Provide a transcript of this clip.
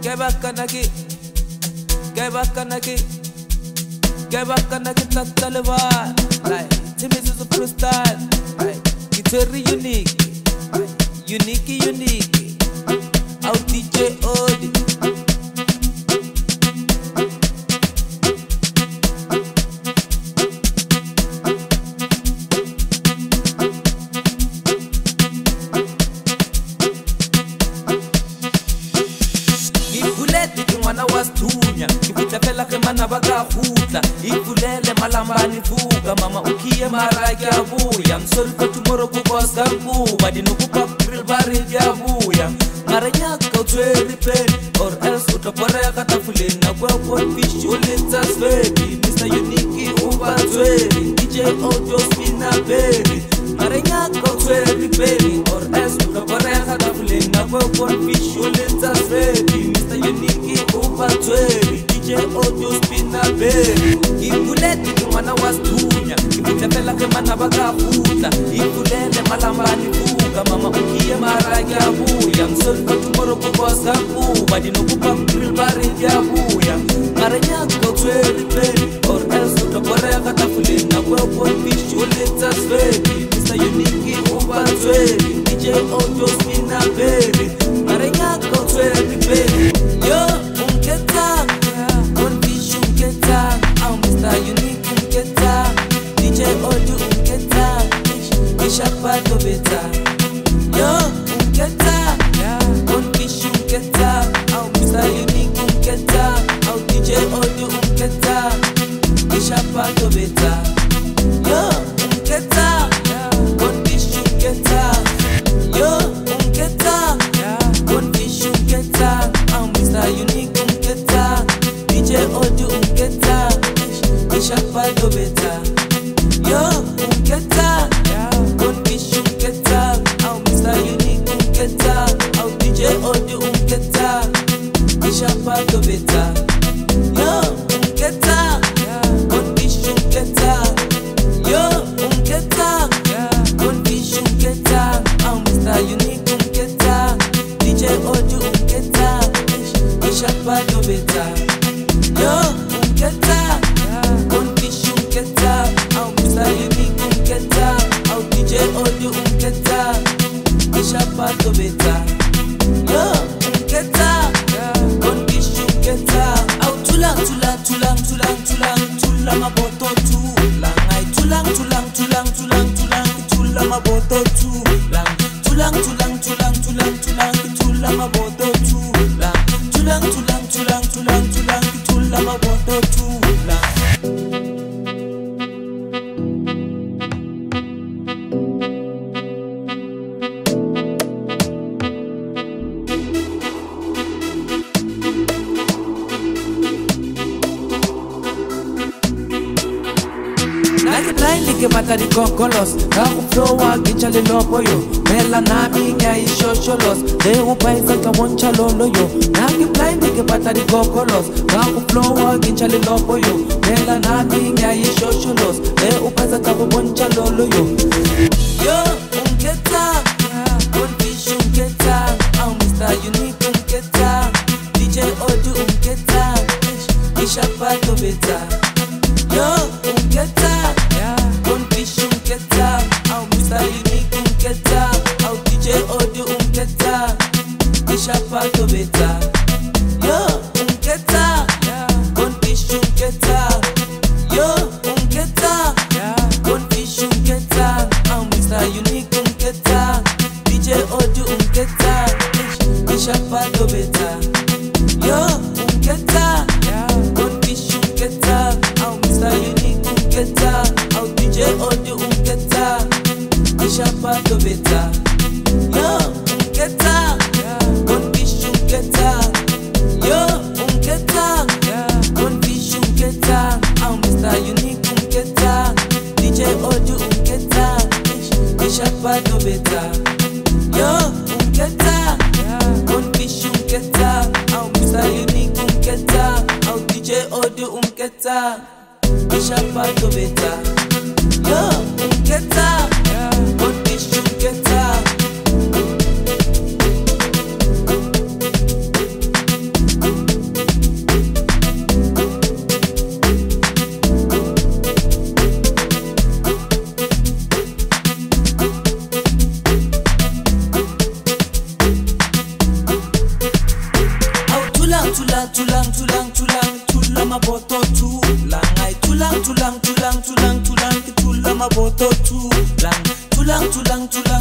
Tataleva, like Timmy is a freestyle, like it's very unique, unique. Out DJ Odi. Ifulele malambani vuka mama ukiye maraki avuya msolko tomorrow kukosa kuba dinukupa grill bari javuya maranyaka utweri pen or else utaporeka tafuleni na kwa fish ulita swedi Mr. Unique uba tweri DJ Audio spina berry maranyaka utweri pen or else utaporeka tafuleni na kwa fish ulita swedi Mr. Unique uba tweri DJ Audio spina berry Ifulele kimwana wastunya Ifutefela kemana bakafuta Ifulele malambani fuga Mama ukiye maraki avuya Msolko tomorrow kukosa kuba Dinukupa grill bari javuya Maranyaka utweri peni Or else utaporeka tafuleni na kwepo fish ulita swedi Mr. Unique uba tweri DJ Audio spina berry Maranyaka utweri peni Yo unketa Confish unketa Mr. Unique unketa DJ Audio unketa Ishapato beta Yo unketa Confish unketa Mr. Unique unketa DJ Audio unketa Ishapato beta Yo unketa Confish unketa Yo unketa Confish unketa Mr. Unique unketa DJ Audio unketa Ishapato beta Yo unketa Confish unketa Mr. Unique unketa DJ Audio unketa Ishapato beta Yo unketa Confish unketa Yo unketa Confish unketa Mr. Unique unketa DJ Audio unketa Ishapato beta Yo unketa Confish unketa Mr. Unique unketa DJ Audio unketa Ishapato beta Yo unketa Confish unketa tulang maboto tulang ay tulang maboto tulang tulang maboto tulang maboto tulang Like mata di kokolos Kaku flowa ginchale lopo yo Mela nami nga ishosholos De upaisa kamoncha lolo yo Naki blind ke mata di kokolos Kaku flowa ginchale lopo yo Mela nami nga ishosholos De upaisa kamoncha lolo yo Yo unketa Confish unketa Mr. Unique unketa DJ Audio unketa Ishapato beta Yo unketa Confish unketa Mr. Unique unketa DJ Audio unketa Ishapato beta Yo unketa Confish unketa Yo unketa Confish unketa Mr. Unique unketa DJ Audio unketa Ishapato beta Yo unketa Confish unketa Mr. Unique unketa DJ Audio unketa Ishapato beta Yo unketa Confish unketa Yo unketa Confish unketa Mr. Unique unketa DJ Audio unketa Ishapato beta Yo unketa Confish unketa Mr. Unique unketa DJ Audio unketa Ishapato beta Yo unketa Confish unketa lang tula